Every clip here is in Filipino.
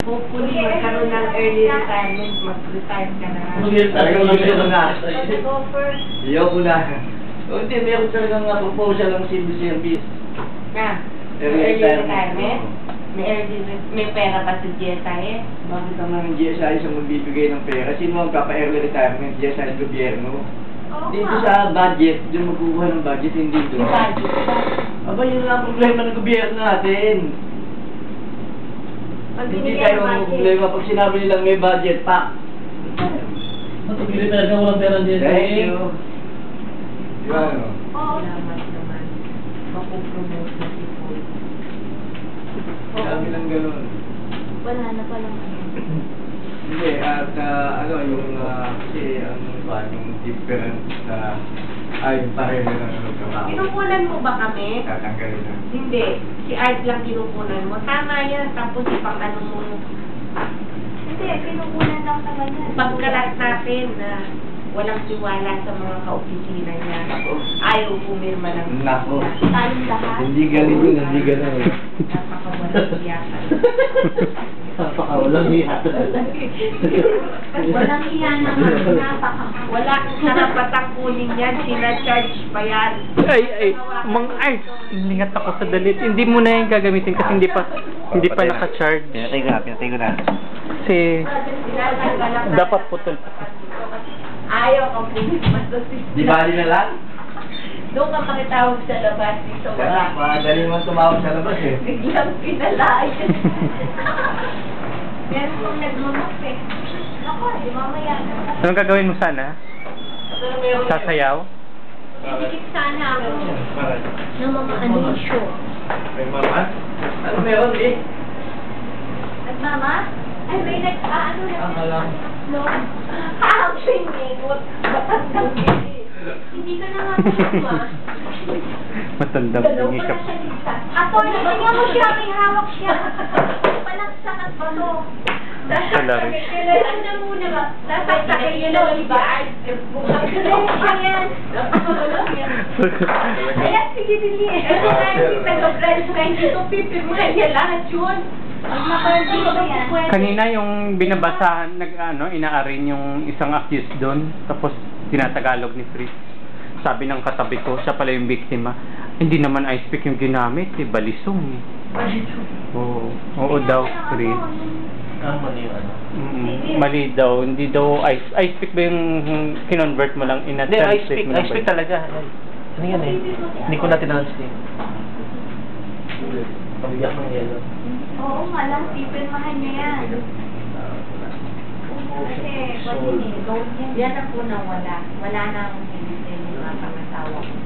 Hopefully, magkaroon ng early retirement, mag-retire ka na. Talagang gusto ko na. Go first. Ayoko na. O hindi, meron talagang proposal ng civil service. Na, Early early retirement. retirement? May pera pa sa GSI eh? Bakit naman ang GSI sa magbibigay ng pera? Sino ang papa-early retirement? GSI ang gobyerno. Dito sa budget, yung magkukuha ng budget, hindi doon. Aba, yun lang ang problema ng gobyerno natin. Hindi tayo ang problema pag sinabi nilang may budget, pa. Matugili talaga walang pera dyan. Thank you. Yan o. Salamat naman. Makupromote na si Paul. Sabi lang gano'n. Wala na palang ano. Hindi, at ano, yung kasi yung difference na ay pareho ng ano trabaho. Kinukunan mo ba kami? Tatanggalin na. Hindi. Si Art lang kinukunan mo. Tama yan. Tapos ipang ano mo. Hindi, pinukunan lang naman yan. Pagkalat natin na walang tiwala sa mga kaopisina niya. Ayaw pumirma ng... Nako. Tayong lahat. Hindi galing yun, hindi galing. Napakawalang iyakan. Napakawalang hiya. Walang iya naman. Wala kang karapatang kunin yan. Sina-charge pa yan. Ay, lingat ako sa dalit. Hindi mo na yung gagamitin kasi hindi pa naka-charge. Pinatay ko na. Kasi dapat putol. Ayaw kang pumirma sa Di bali na lang? Doon ka makitawag sa labas. Dito Kaya, wala. madali man tumawag sa labas eh. Biglang pinalayan. Meron kong naglunok eh. Ako, di mamaya na. Anong gagawin mo sana? Pero meron Sasayaw? Titik sana ako Bakit? ng mga anisyo. May mama? Ano meron eh? At mama, ay may nag-ano na. Ang alam. Ang sinigod. Batang hindi ka na nga ma. Matandang Dalaw tingin pa ka. na siya dito. Ato, tingnan mo siya, may hawak siya. Panagsakat pa to. Salari. Kailan na muna ba? Sasaksakin niyo na, diba? Bukang pa yan. Kaya, sige, Dili. Ito na, hindi taga-branch na hindi ito pipirmahan niya lahat yun. Ang nakardi ko yan. Kanina yung binabasahan, inaarin yung isang accused doon, tapos tinatagalog ni Chris. Sabi ng katabi ko, siya pala yung biktima. Hindi naman ice pick yung ginamit, balisong eh. Oo daw, Chris. Mali yung ano. Mali daw, hindi daw ice pick ba yung kinonvert mo lang Hindi, ice pick talaga. Ano yan eh? Hindi ko na tinanslate. Pabigyan ng yelo. Oo nga lang, pipirmahan niya yan. Kasi, gold yan. Yan ang unang wala. Wala na akong pilitin yung mga pangasawa ko.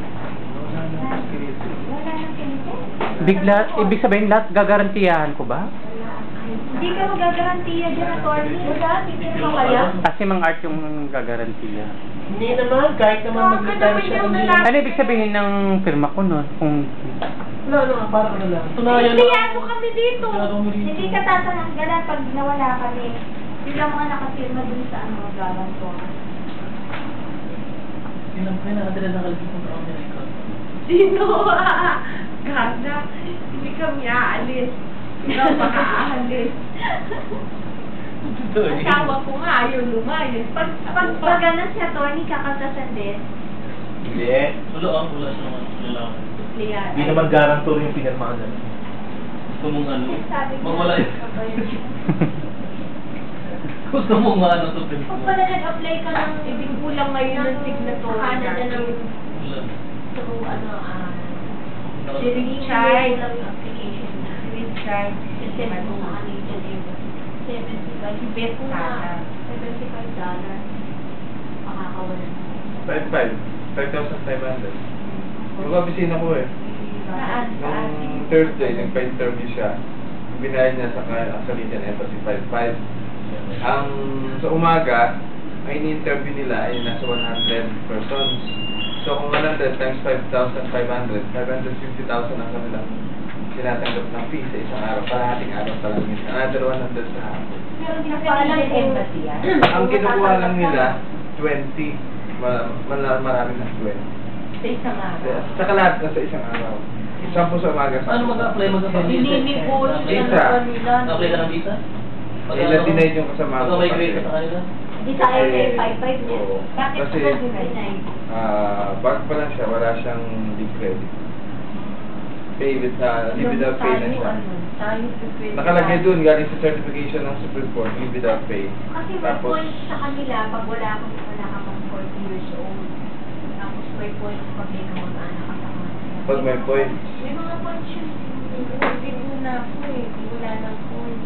Wala nang pinipin. Bigla, ibig sabihin lahat gagarantiyahan ko ba? Hindi ka magagarantiya dyan, attorney. Wala, pipirma kaya. Kasi mang art yung gagarantiya. Hindi naman, kahit naman mag-retire siya kung hindi. Ano ibig sabihin ng firma ko nun? Kung Wala, parang ano lang. Tunayan lang. Piyado kami dito. Hindi ka tatanggalan pag nawala kami. Sila mga nakapirma dun sa ano, garanto. Sino ko yun, nakatira na kalagay kung ako nila. Sino? Ganda. Hindi kami aalis. Ikaw makaalis. Asawa ko nga ayaw lumayas. Pag gano'n si attorney, kakatasan din. Hindi. Wala sa mga lalaki. Hindi Hindi naman garantor yung pinirmahan na. Gusto mong ano? Sabi ko, Mawala yun. Gusto mong ano to Kung pinirmahan? pala nag-apply ka ng Ibig kulang ngayon ng signatory Canada ng Wala. through ano, Si Richard. lang yung application na. Richard. Kasi kung Canadian yung $75. Bet sana. $75. Makakawala. 5,500. Mag-opisina ko eh. Saan? Nung Thursday, nagpa-interview siya. Binayad niya sa Canadian Embassy 5,500. Ang sa umaga, ang ini-interview nila ay nasa 100 persons. So kung 100 times 5,500, 550,000 ang kanilang tinatanggap ng fee sa isang araw. Parating araw pa lang yun. Another 100 sa hapon. Pero hindi ko alam kung Embassy yan. Ang kinukuha lang nila, 20. Marami na 20. Sa isang araw. Saka lahat na sa isang araw. 10 sa umaga. Ano mag-apply? Hindi ko Visa. nila. Apply ka ng visa? na-deny yung kasama ko. Mag-migrate ka sa kanila? Hindi sa akin eh, 5-5 niya. Oo. Bakit Kasi, ako deny? back pa lang siya, wala siyang big credit. Pay with, leave without pay na siya. Nakalagay dun, galing sa certification ng Supreme Court, leave without pay. Kasi may points sa kanila pag wala ka pang 40 years old. Tapos may points pag may kamag-anak ka sa kanila. Pag may points. May mga points yun. Hindi na ako eh. Wala ng point.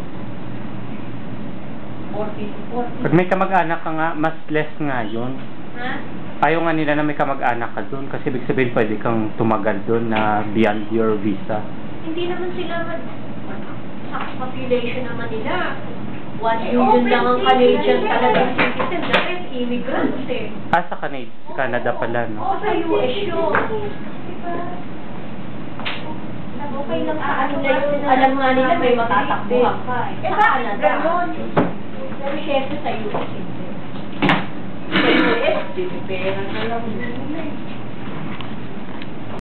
40. Pag may kamag-anak ka nga, mas less nga yun. Ha? Ayaw nga nila na may kamag-anak ka doon kasi ibig sabihin pwede kang tumagal doon na beyond your visa. Hindi naman sila sa population naman nila. 1 Eh, million lang ang open Canadian citizen. talagang citizen. Dahil immigrants eh. Sa Canada pala, no? Oo, sa US yun. Okay lang sa ano na yun. Alam nga nila may matatakbuhan ka eh. Eh, Sa bakit Canada. ganon? Pero syempre sa US hindi. Sa US, pipipera na lang.